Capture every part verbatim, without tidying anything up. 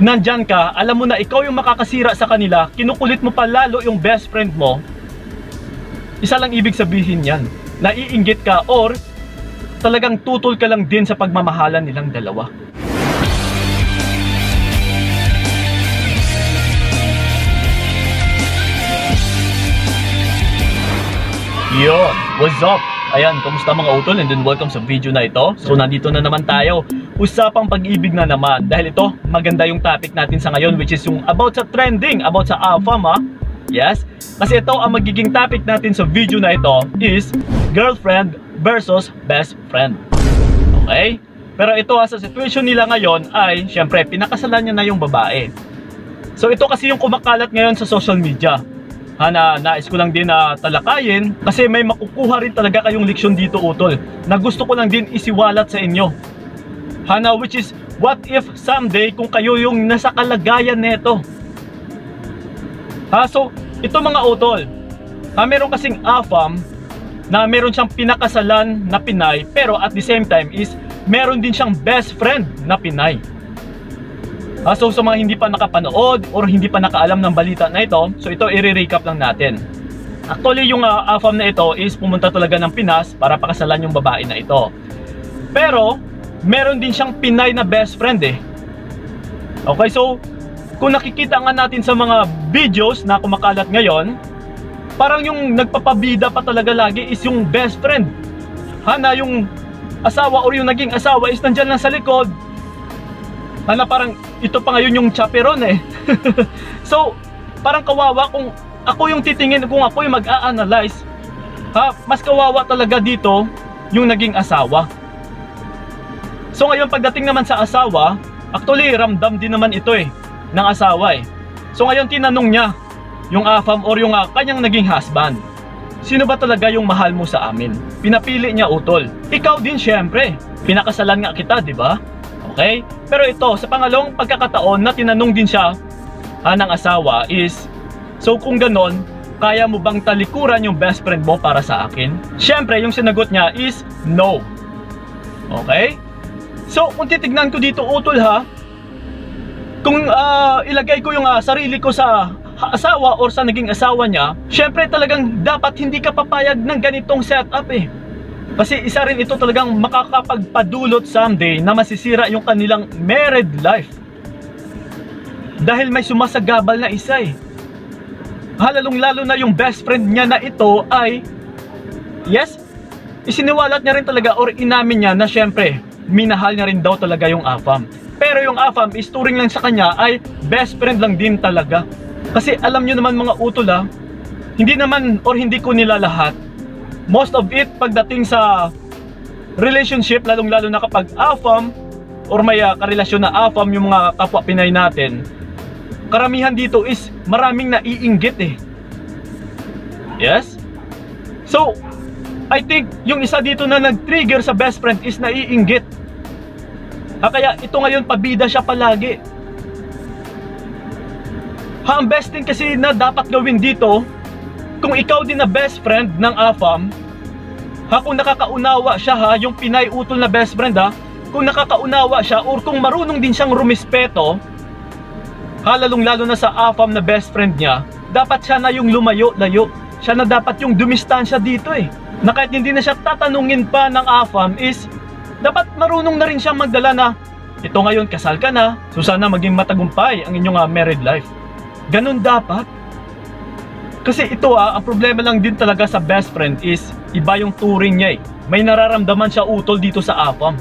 nandyan ka, alam mo na ikaw yung makakasira sa kanila, kinukulit mo pa lalo yung best friend mo, isa lang ibig sabihin yan, naiinggit ka or talagang tutol ka lang din sa pagmamahalan nilang dalawa. Yo, what's up? Ayan, kamusta mga utol, and then welcome sa video na ito. So nandito na naman tayo, usapang pag-ibig na naman. Dahil ito, maganda yung topic natin sa ngayon, which is yung about sa trending, about sa AFAM ha. Yes, kasi ito ang magiging topic natin sa video na ito is girlfriend versus best friend. Okay? Pero ito ha, sa situation nila ngayon ay, syempre, pinakasalan niya na yung babae. So ito kasi yung kumakalat ngayon sa social media. Ha, na nais ko lang din na talakayin kasi may makukuha rin talaga kayong leksyon dito utol na gusto ko lang din isiwalat sa inyo. Ha, na which is what if someday kung kayo yung nasa kalagayan neto. Ha, so ito mga utol, ha, meron kasing AFAM na meron siyang pinakasalan na Pinay, pero at the same time is meron din siyang best friend na Pinay. Uh, so sa mga hindi pa nakapanood or hindi pa nakaalam ng balita na ito, so ito i-recap lang natin. Actually yung uh, AFAM na ito is pumunta talaga ng Pinas para pakasalan yung babae na ito. Pero meron din siyang Pinay na best friend eh. Okay, so kung nakikita nga natin sa mga videos na kumakalat ngayon, parang yung nagpapabida pa talaga lagi is yung best friend. Hana yung asawa or yung naging asawa is nandyan lang sa likod. Hana parang ito pa ngayon yung chaperon eh. So parang kawawa kung ako yung titingin, kung ako yung mag-a-analyze, ha, mas kawawa talaga dito yung naging asawa. So ngayon pagdating naman sa asawa, actually ramdam din naman ito eh ng asawa eh. So ngayon tinanong niya yung AFAM or yung uh, kanyang naging husband, sino ba talaga yung mahal mo sa amin? Pinapili niya utol. Ikaw din syempre, pinakasalan nga kita, di ba? Okay? Pero ito, sa pangalawang pagkakataon na tinanong din siya ha, ng asawa is, so kung ganon, kaya mo bang talikuran yung best friend mo para sa akin? Siyempre, yung sinagot niya is no. Okay? So, kung titignan ko dito utol ha, kung uh, ilagay ko yung uh, sarili ko sa asawa or sa naging asawa niya, siyempre talagang dapat hindi ka papayag ng ganitong setup eh. Kasi isa rin ito talagang makakapagpadulot someday na masisira yung kanilang married life. Dahil may sumasagabal na isa eh. Halalong lalo na yung best friend niya na ito ay, yes, isiniwalat niya rin talaga or inamin niya na syempre, minahal niya rin daw talaga yung AFAM. Pero yung AFAM is turing lang sa kanya ay best friend lang din talaga. Kasi alam niyo naman mga utol ha, hindi naman or hindi ko nila lahat. Most of it pagdating sa relationship, lalong lalo na kapag AFAM or may uh, karelasyon na AFAM yung mga kapwa Pinay natin, karamihan dito is maraming naiinggit eh. Yes? So I think yung isa dito na nag-trigger sa best friend is naiinggit. Ha, kaya ito ngayon pabida siya palagi. Ha, ang best thing kasi na dapat gawin dito, kung ikaw din na best friend ng AFAM, ha, kung nakakaunawa siya ha, yung Pinay utol na best friend ha, kung nakakaunawa siya or kung marunong din siyang rumispeto, ha, lalong lalo na sa AFAM na best friend niya, dapat siya na yung lumayo-layo. Siya na dapat yung dumistansya dito eh. Na kahit hindi na siya tatanungin pa ng AFAM is, dapat marunong na rin siyang magdala na, ito ngayon kasal ka na, so sana maging matagumpay ang inyong uh, married life. Ganun dapat. Kasi ito ah, ang problema lang din talaga sa best friend is iba yung turing niya eh. May nararamdaman siya utol dito sa AFAM.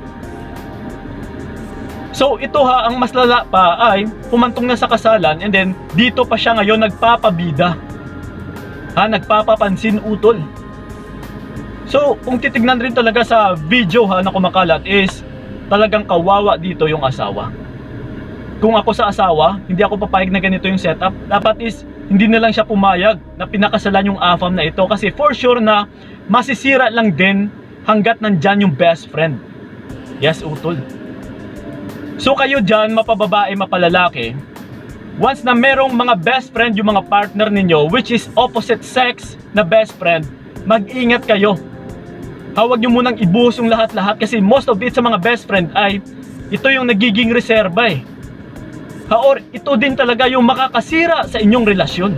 So ito ha, ang mas lala pa ay pumantong na sa kasalan and then dito pa siya ngayon nagpapabida. Ha, nagpapapansin utol. So kung titignan rin talaga sa video ha na kumakalat is talagang kawawa dito yung asawa. Kung ako sa asawa, hindi ako papayag na ganito yung setup. Dapat is hindi na lang siya pumayag na pinakasalan yung AFAM na ito kasi for sure na masisira lang din hanggat nandyan yung best friend. Yes, utol. So kayo dyan, mapababae, mapalalaki, once na merong mga best friend yung mga partner ninyo which is opposite sex na best friend, mag-ingat kayo. Huwag nyo munang ibuhos yung lahat-lahat kasi most of it sa mga best friend ay ito yung nagiging reserba eh. Ha, or ito din talaga yung makakasira sa inyong relasyon.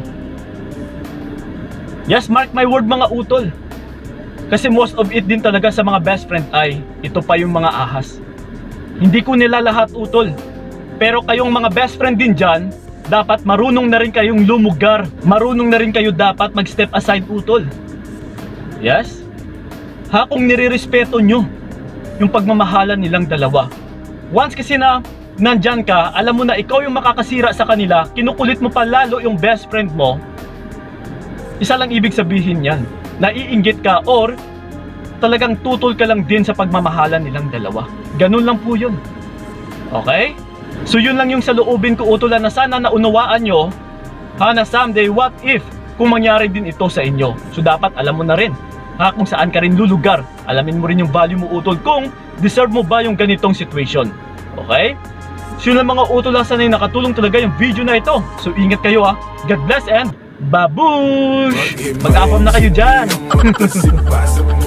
Yes, mark my word mga utol. Kasi most of it din talaga sa mga best friend ay ito pa yung mga ahas. Hindi ko nila lahat utol. Pero kayong mga best friend din dyan, dapat marunong na rin kayong lumugar. Marunong na rin kayo dapat mag-step aside utol. Yes? Ha, kung nire-respeto nyo yung pagmamahalan nilang dalawa. Once kasi na nandyan ka, alam mo na ikaw yung makakasira sa kanila, kinukulit mo pa lalo yung best friend mo, isa lang ibig sabihin yan, naiinggit ka or talagang tutol ka lang din sa pagmamahalan nilang dalawa. Ganun lang po yun. Okay? So yun lang yung saloobin ko utulan na sana naunawaan nyo, ha, na someday what if kung mangyari din ito sa inyo. So dapat alam mo na rin, ha, kung saan ka rin lulugar. Alamin mo rin yung value mo utol kung deserve mo ba yung ganitong situation. Okay? So yun lang mga utol, lang sana yung nakatulong talaga yung video na ito. So ingat kayo ha. God bless and babush! Mag-afam na kayo dyan!